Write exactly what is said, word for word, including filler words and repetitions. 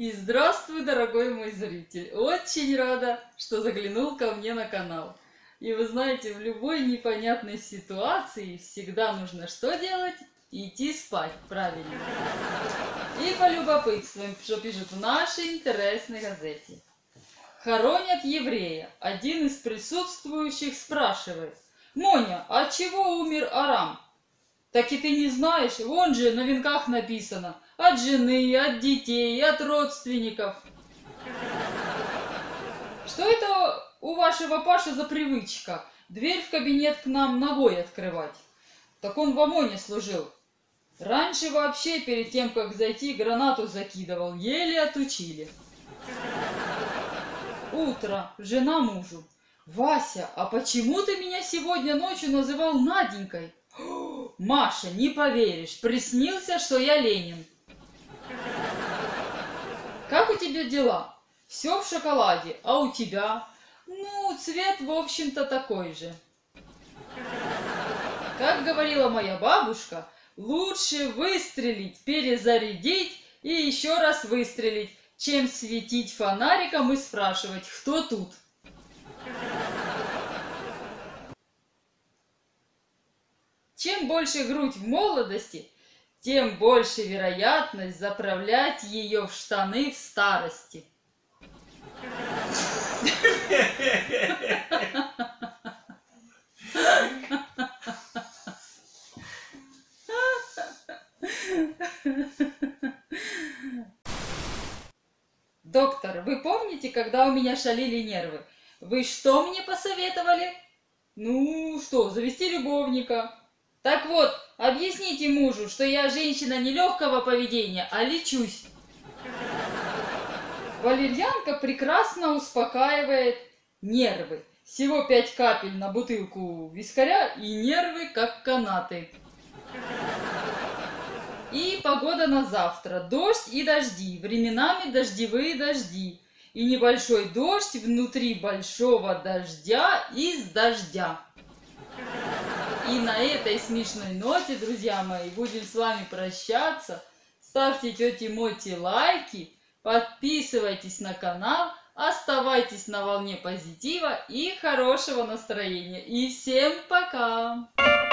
И здравствуй, дорогой мой зритель! Очень рада, что заглянул ко мне на канал. И вы знаете, в любой непонятной ситуации всегда нужно что делать? Идти спать, правильно. И полюбопытствуем, что пишут в нашей интересной газете. Хоронят еврея. Один из присутствующих спрашивает: «Моня, от чего умер Арам?» «Так и ты не знаешь, вон же на венках написано: от жены, от детей, от родственников». Что это у вашего Паши за привычка дверь в кабинет к нам ногой открывать? Так он в ОМОНе служил. Раньше вообще перед тем, как зайти, гранату закидывал, еле отучили. Утро. Жена мужу: «Вася, а почему ты меня сегодня ночью называл Наденькой?» «Маша, не поверишь, приснился, что я Ленин». «Как у тебя дела?» «Все в шоколаде, а у тебя?» «Ну, цвет, в общем-то, такой же». Как говорила моя бабушка, лучше выстрелить, перезарядить и еще раз выстрелить, чем светить фонариком и спрашивать, кто тут. Чем больше грудь в молодости, тем больше вероятность заправлять ее в штаны в старости. Доктор, вы помните, когда у меня шалили нервы? Вы что мне посоветовали? Ну что, завести любовника. Так вот, объясните мужу, что я женщина не легкого поведения, а лечусь. Валерьянка прекрасно успокаивает нервы. Всего пять капель на бутылку вискаря, и нервы как канаты. И погода на завтра. Дождь и дожди. Временами дождевые дожди. И небольшой дождь внутри большого дождя из дождя. И на этой смешной ноте, друзья мои, будем с вами прощаться. Ставьте тете Моте лайки, подписывайтесь на канал, оставайтесь на волне позитива и хорошего настроения. И всем пока!